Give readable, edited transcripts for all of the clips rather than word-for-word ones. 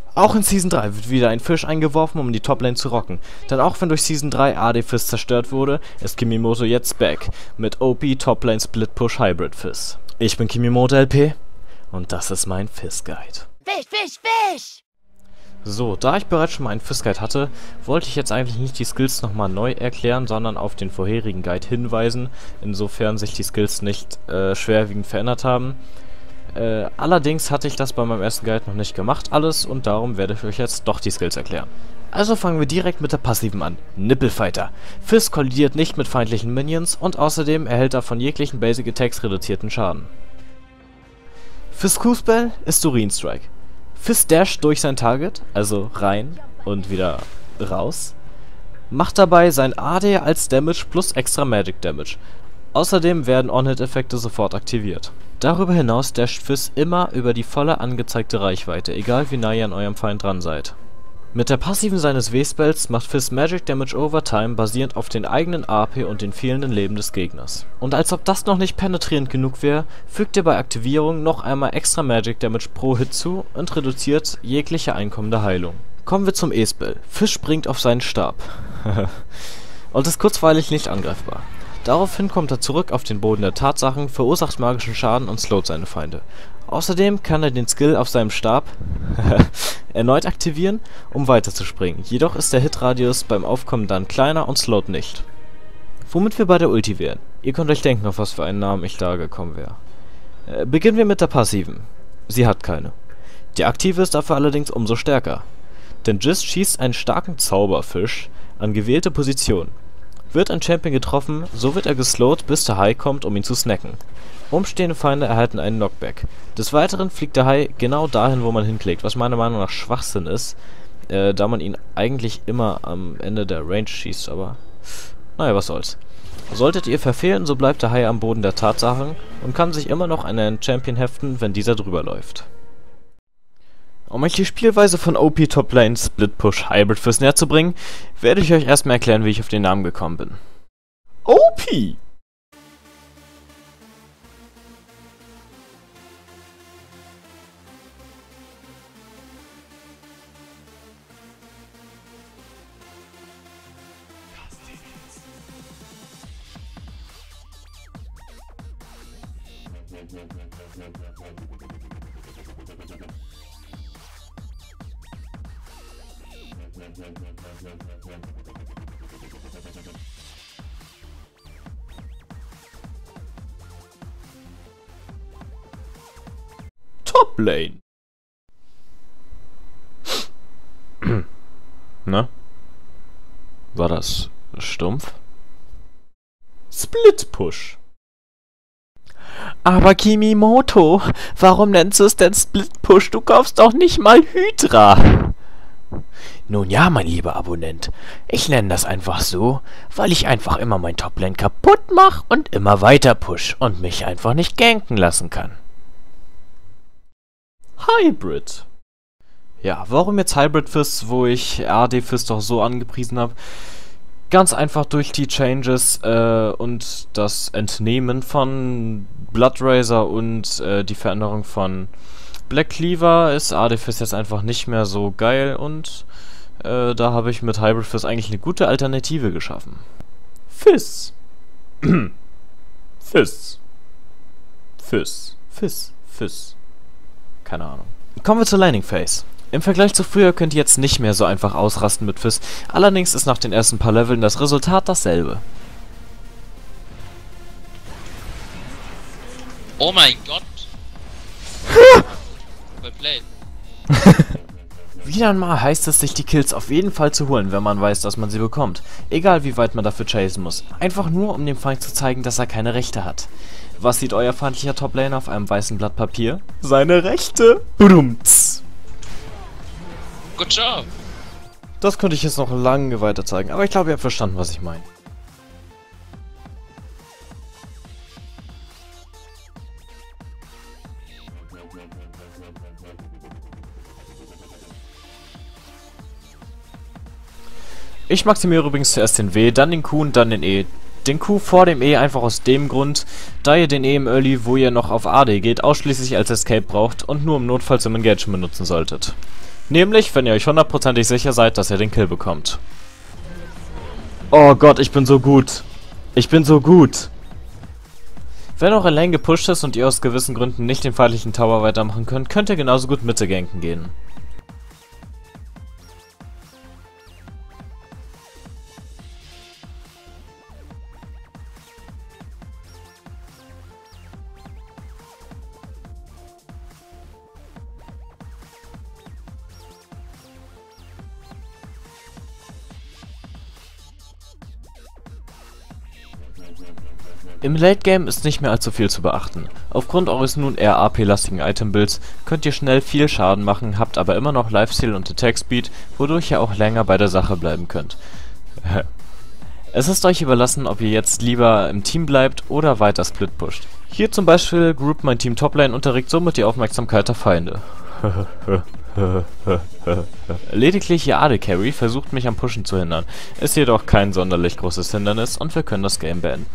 Auch in Season 3 wird wieder ein Fisch eingeworfen, um die Toplane zu rocken. Denn auch wenn durch Season 3 AD Fizz zerstört wurde, ist Kimimoto jetzt back mit OP Toplane Split Push Hybrid Fizz. Ich bin Kimimoto LP und das ist mein Fizz Guide. Fisch, Fisch, Fisch! So, da ich bereits schon mal einen Fizz Guide hatte, wollte ich jetzt eigentlich nicht die Skills nochmal neu erklären, sondern auf den vorherigen Guide hinweisen, insofern sich die Skills nicht schwerwiegend verändert haben. Allerdings hatte ich das bei meinem ersten Guide noch nicht gemacht alles und darum werde ich euch jetzt doch die Skills erklären. Also fangen wir direkt mit der passiven an. Nippelfighter. Fizz kollidiert nicht mit feindlichen Minions und außerdem erhält er von jeglichen Basic Attacks reduzierten Schaden. Fizz Q-Spell ist Urin Strike. Fizz dasht durch sein Target, also rein und wieder raus, macht dabei sein AD als Damage plus extra Magic Damage. Außerdem werden On-Hit-Effekte sofort aktiviert. Darüber hinaus dasht Fizz immer über die volle angezeigte Reichweite, egal wie nah ihr an eurem Feind dran seid. Mit der passiven seines W-Spells macht Fizz Magic Damage over Time basierend auf den eigenen AP und den fehlenden Leben des Gegners. Und als ob das noch nicht penetrierend genug wäre, fügt er bei Aktivierung noch einmal extra Magic Damage pro Hit zu und reduziert jegliche einkommende Heilung. Kommen wir zum E-Spell. Fizz springt auf seinen Stab und ist kurzweilig nicht angreifbar. Daraufhin kommt er zurück auf den Boden der Tatsachen, verursacht magischen Schaden und slowt seine Feinde. Außerdem kann er den Skill auf seinem Stab erneut aktivieren, um weiterzuspringen. Jedoch ist der Hitradius beim Aufkommen dann kleiner und slowt nicht. Womit wir bei der Ulti wären. Ihr könnt euch denken, auf was für einen Namen ich da gekommen wäre. Beginnen wir mit der passiven. Sie hat keine. Die aktive ist dafür allerdings umso stärker. Denn Jizz schießt einen starken Zauberfisch an gewählte Position. Wird ein Champion getroffen, so wird er geslowt, bis der Hai kommt, um ihn zu snacken. Umstehende Feinde erhalten einen Knockback. Des Weiteren fliegt der Hai genau dahin, wo man hinklickt, was meiner Meinung nach Schwachsinn ist, da man ihn eigentlich immer am Ende der Range schießt, aber naja, was soll's. Solltet ihr verfehlen, so bleibt der Hai am Boden der Tatsachen und kann sich immer noch an einen Champion heften, wenn dieser drüber läuft. Um euch die Spielweise von OP Toplane Split Push Hybrid Fizz näher zu bringen, werde ich euch erstmal erklären, wie ich auf den Namen gekommen bin. OP! Toplane. Na? War das stumpf? Split Push. Aber Kimimoto, warum nennst du es denn Split Push? Du kaufst doch nicht mal Hydra. Nun ja, mein lieber Abonnent, ich nenne das einfach so, weil ich einfach immer mein Toplane kaputt mache und immer weiter push und mich einfach nicht ganken lassen kann. Hybrid. Ja, warum jetzt Hybrid Fizz, wo ich AD Fizz doch so angepriesen habe? Ganz einfach durch die Changes und das Entnehmen von Bloodrazor und die Veränderung von Black Cleaver ist AD Fizz jetzt einfach nicht mehr so geil und da habe ich mit Hybrid Fizz eigentlich eine gute Alternative geschaffen. Fizz. Fizz. Fizz. Fizz. Fizz. Keine Ahnung. Kommen wir zur Landing Phase. Im Vergleich zu früher könnt ihr jetzt nicht mehr so einfach ausrasten mit Fizz, allerdings ist nach den ersten paar Leveln das Resultat dasselbe. Oh mein Gott! Well played. Wieder einmal heißt es, sich die Kills auf jeden Fall zu holen, wenn man weiß, dass man sie bekommt. Egal wie weit man dafür chasen muss. Einfach nur, um dem Feind zu zeigen, dass er keine Rechte hat. Was sieht euer feindlicher Toplaner auf einem weißen Blatt Papier? Seine Rechte! Brumts! Good job! Das könnte ich jetzt noch lange weiter zeigen, aber ich glaube, ihr habt verstanden, was ich meine. Ich maximiere übrigens zuerst den W, dann den Q und dann den E. Den Q vor dem E einfach aus dem Grund, da ihr den E im Early, wo ihr noch auf AD geht, ausschließlich als Escape braucht und nur im Notfall zum Engagen benutzen solltet. Nämlich, wenn ihr euch hundertprozentig sicher seid, dass ihr den Kill bekommt. Oh Gott, ich bin so gut. Ich bin so gut. Wenn eure Lane gepusht ist und ihr aus gewissen Gründen nicht den feindlichen Tower weitermachen könnt, könnt ihr genauso gut Mitte ganken gehen. Im Late Game ist nicht mehr allzu viel zu beachten. Aufgrund eures nun eher AP-lastigen Item-Builds könnt ihr schnell viel Schaden machen, habt aber immer noch Lifesteal und Attack Speed, wodurch ihr auch länger bei der Sache bleiben könnt. Es ist euch überlassen, ob ihr jetzt lieber im Team bleibt oder weiter Split pusht. Hier zum Beispiel groupt mein Team Toplane und erregt somit die Aufmerksamkeit der Feinde. Lediglich ihr AD Carry versucht mich am Pushen zu hindern, ist jedoch kein sonderlich großes Hindernis und wir können das Game beenden.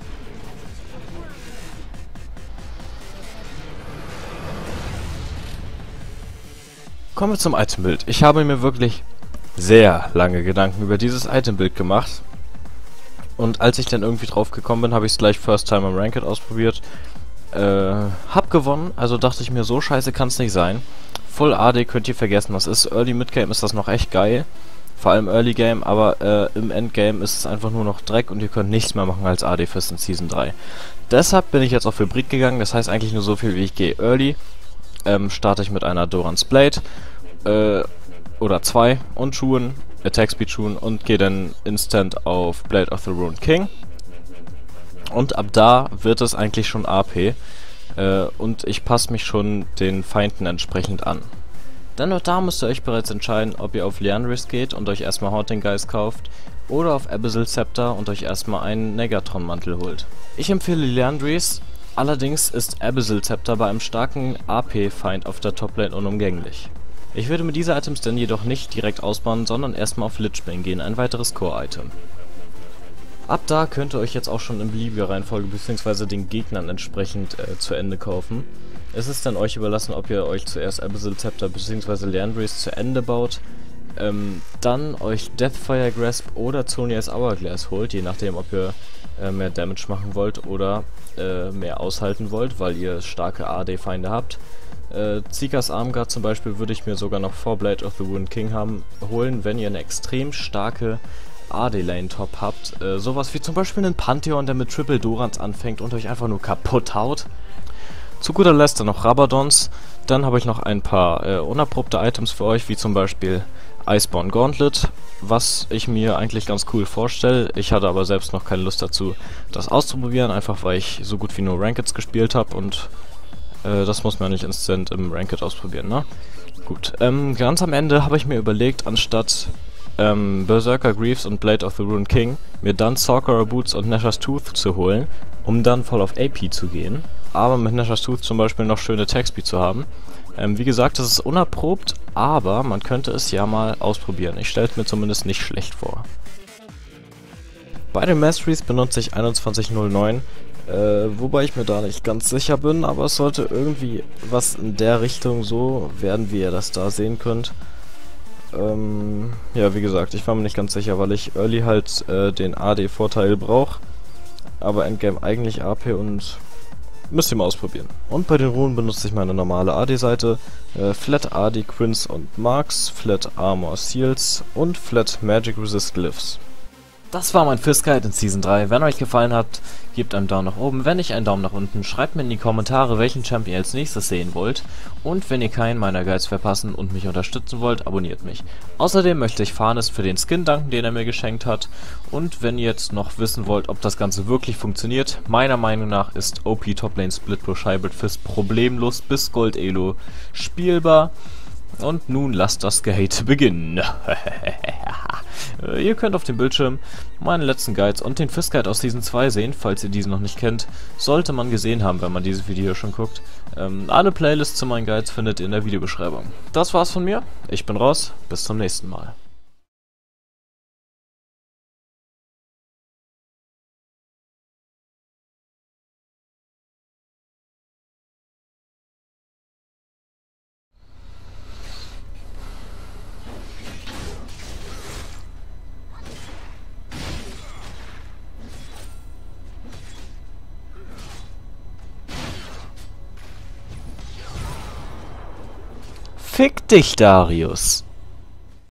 Kommen wir zum Itembild. Ich habe mir wirklich sehr lange Gedanken über dieses Itembild gemacht. Und als ich dann irgendwie drauf gekommen bin, habe ich es gleich First Time im Ranked ausprobiert. Hab gewonnen, also dachte ich mir, so scheiße kann es nicht sein. Full AD könnt ihr vergessen, was ist. Early Midgame ist das noch echt geil. Vor allem Early Game, aber im Endgame ist es einfach nur noch Dreck und ihr könnt nichts mehr machen als AD Fist in Season 3. Deshalb bin ich jetzt auf Hybrid gegangen, das heißt eigentlich nur so viel wie ich gehe Early. Starte ich mit einer Doran's Blade oder 2 und Schuhen, Attack Speed Schuhen und gehe dann instant auf Blade of the Ruined King. Und ab da wird es eigentlich schon AP und ich passe mich schon den Feinden entsprechend an. Dann noch da müsst ihr euch bereits entscheiden, ob ihr auf Liandry's geht und euch erstmal Haunting Geist kauft oder auf Abyssal Scepter und euch erstmal einen Negatron Mantel holt. Ich empfehle Liandry's. Allerdings ist Abyssal Scepter bei einem starken AP-Feind auf der Toplane unumgänglich. Ich würde mit diesen Items dann jedoch nicht direkt ausbauen, sondern erstmal auf Lichbane gehen, ein weiteres Core-Item. Ab da könnt ihr euch jetzt auch schon in beliebiger Reihenfolge bzw. den Gegnern entsprechend zu Ende kaufen. Es ist dann euch überlassen, ob ihr euch zuerst Abyssal Scepter bzw. Liandry's zu Ende baut, dann euch Deathfire Grasp oder Zonia's Hourglass holt, je nachdem ob ihr mehr Damage machen wollt oder mehr aushalten wollt, weil ihr starke AD-Feinde habt. Zika's Armguard zum Beispiel würde ich mir sogar noch vor Blade of the Ruined King holen, wenn ihr eine extrem starke AD-Lane-Top habt. Sowas wie zum Beispiel einen Pantheon, der mit Triple Dorans anfängt und euch einfach nur kaputt haut. Zu guter Letzt dann noch Rabadons. Dann habe ich noch ein paar unerprobte Items für euch, wie zum Beispiel Iceborne Gauntlet, was ich mir eigentlich ganz cool vorstelle. Ich hatte aber selbst noch keine Lust dazu, das auszuprobieren, einfach weil ich so gut wie nur Rankeds gespielt habe und das muss man nicht instant im Ranked ausprobieren, ne? Gut, ganz am Ende habe ich mir überlegt, anstatt Berserker Greaves und Blade of the Ruined King, mir dann Sorcerer Boots und Nashor's Tooth zu holen, um dann voll auf AP zu gehen, aber mit Nashor's Tooth zum Beispiel noch schöne Attack Speed zu haben. Wie gesagt, das ist unerprobt, aber man könnte es ja mal ausprobieren. Ich stelle es mir zumindest nicht schlecht vor. Bei den Masteries benutze ich 2109, wobei ich mir da nicht ganz sicher bin, aber es sollte irgendwie was in der Richtung so werden, wie ihr das da sehen könnt. Ja, wie gesagt, ich war mir nicht ganz sicher, weil ich Early halt den AD-Vorteil brauche, aber Endgame eigentlich AP und müsst ihr mal ausprobieren. Und bei den Runen benutze ich meine normale AD-Seite, Flat AD Quints und Marks, Flat Armor Seals und Flat Magic Resist Glyphs. Das war mein Fistguide in Season 3. Wenn euch gefallen hat, gebt einen Daumen nach oben, wenn nicht einen Daumen nach unten. Schreibt mir in die Kommentare, welchen Champion ihr als nächstes sehen wollt. Und wenn ihr keinen meiner Guides verpassen und mich unterstützen wollt, abonniert mich. Außerdem möchte ich Farnes für den Skin danken, den er mir geschenkt hat. Und wenn ihr jetzt noch wissen wollt, ob das Ganze wirklich funktioniert, meiner Meinung nach ist OP Toplane Split Push Hybrid Fist problemlos bis Gold Elo spielbar. Und nun lasst das Gehate beginnen. Ihr könnt auf dem Bildschirm meine letzten Guides und den Fistguide aus Season 2 sehen, falls ihr diesen noch nicht kennt. Sollte man gesehen haben, wenn man dieses Video schon guckt. Alle Playlists zu meinen Guides findet ihr in der Videobeschreibung. Das war's von mir. Ich bin raus. Bis zum nächsten Mal. Fick dich, Darius.